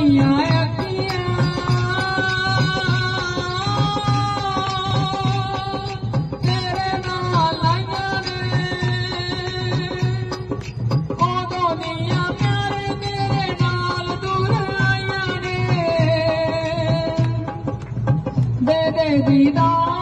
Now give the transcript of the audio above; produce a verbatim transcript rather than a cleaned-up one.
ਦੀਆਂ ਅੱਖੀਆਂ ਤੇਰੇ ਨਾਲ ਲਾਈਆਂ ਨੇ ਉਦੋਂ ਦੀਆਂ ਪਿਆਰੇ ਮੇਰੇ ਨਾਲ ਦੂਰ ਆਈਆਂ ਨੇ ਦੇ ਦੇ ਦੀਦਾਰ